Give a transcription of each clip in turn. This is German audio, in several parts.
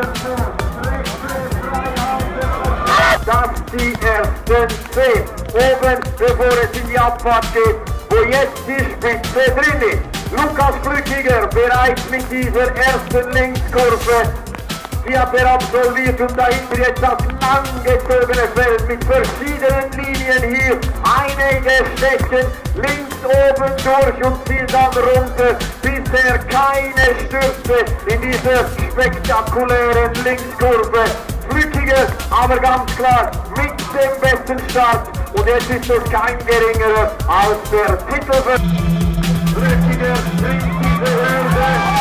Das die ersten 10. Oben, bevor es in die Abfahrt geht, wo jetzt die Spitze drin ist. Lukas Flückiger bereit mit dieser ersten Linkskurve. Die hat er absolviert und dahinter jetzt das langgezogene Feld mit verschiedenen Linien hier. Einige stechen links oben durch und ziehen dann runter. Bisher keine Stürze in dieser spektakulären Linkskurve. Flückiger, aber ganz klar mit dem besten Start. Und jetzt ist es kein geringerer als der Titelverteidiger. Flückiger bringt diese Hürde.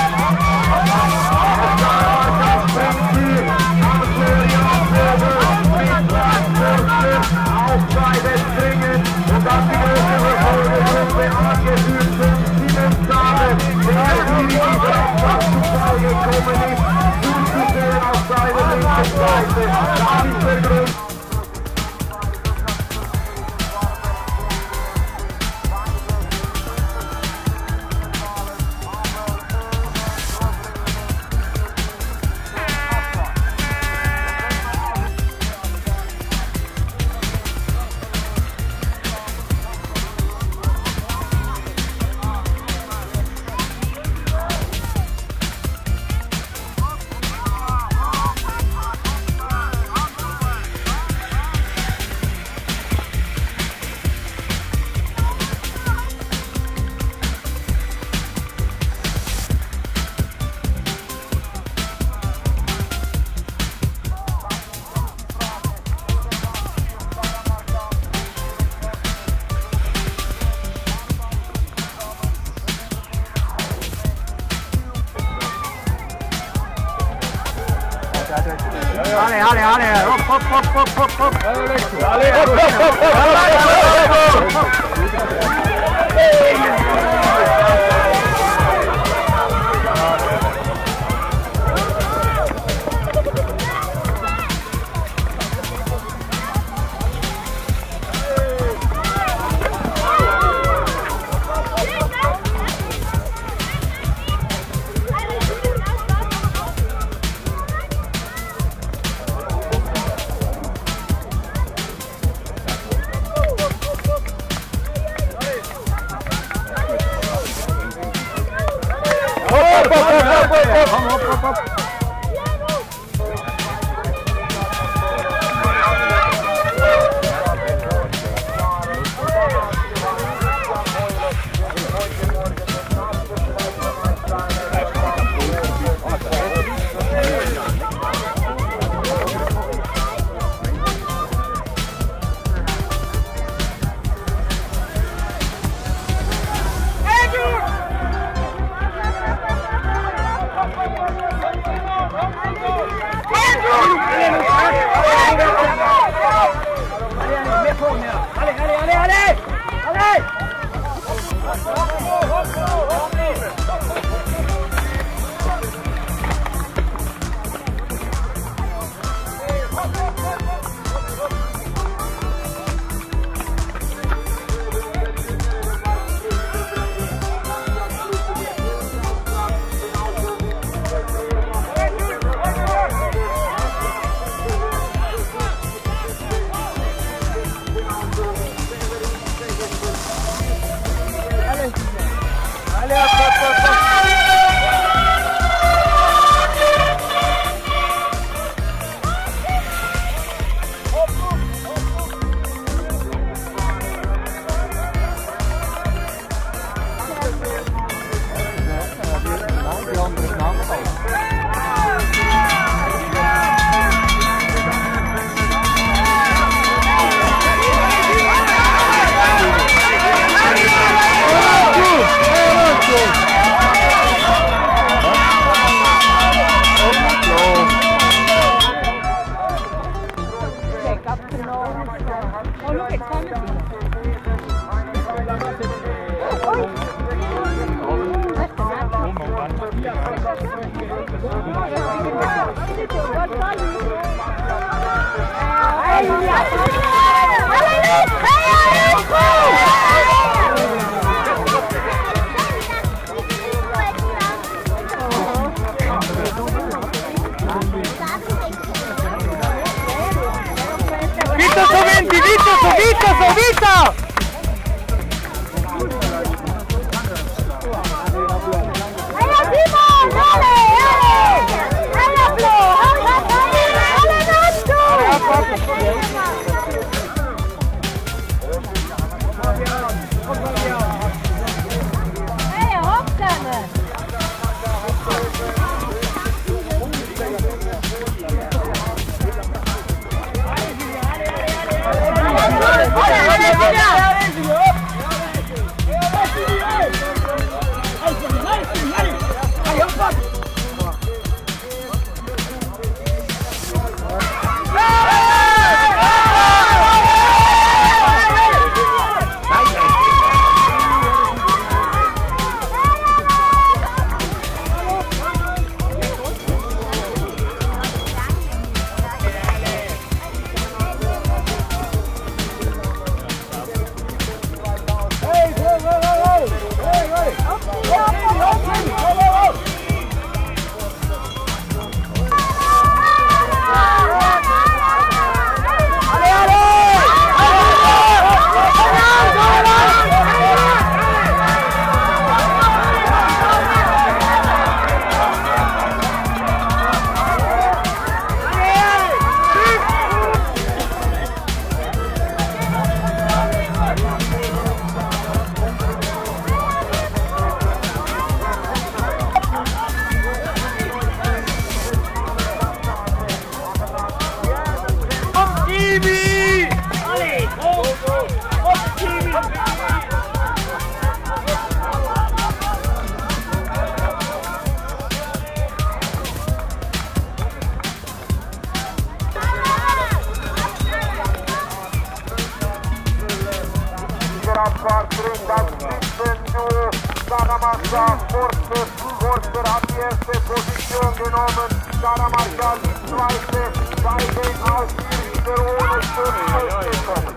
Auf beide Springen und dann die größere Folgerunde angeführt von Simon Sade, der in diese Abfahrtzufall gekommen ist, zuzusehen auf seiner linken Seite. Das ist der Grund. Alle, hopp. Hopp. Subito, subito! Forster hat die erste Position genommen. Dänemark die zweite, beide aus der ohne Sturz gekommen.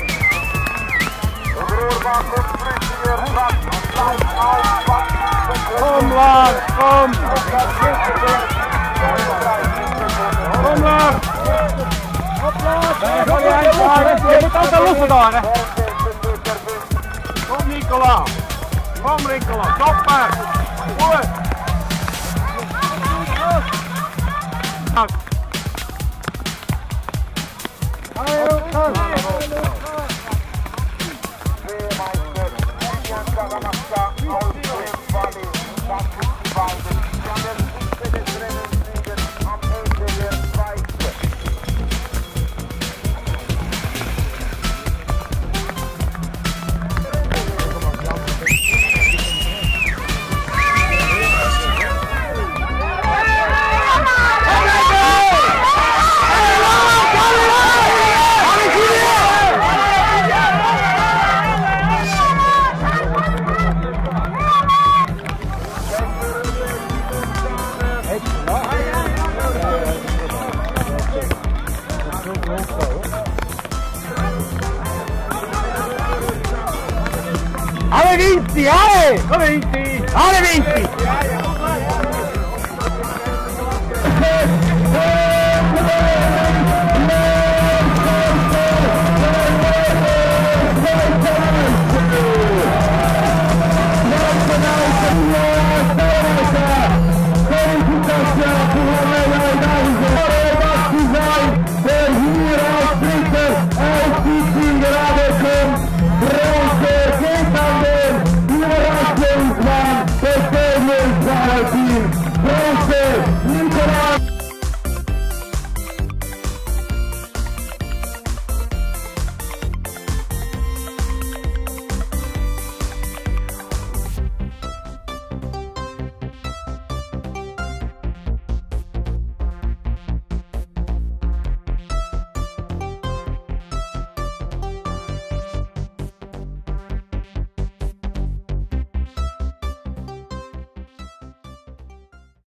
Rohrbach und Flüssiger Platz auf. Komm, Lars, komm! Kom Lars! Op Lars! Je moet altijd lossen daar, hè! Kom Nicola! Kom Nicola, stop maar! Goed! Alle vinti! Alle vinti!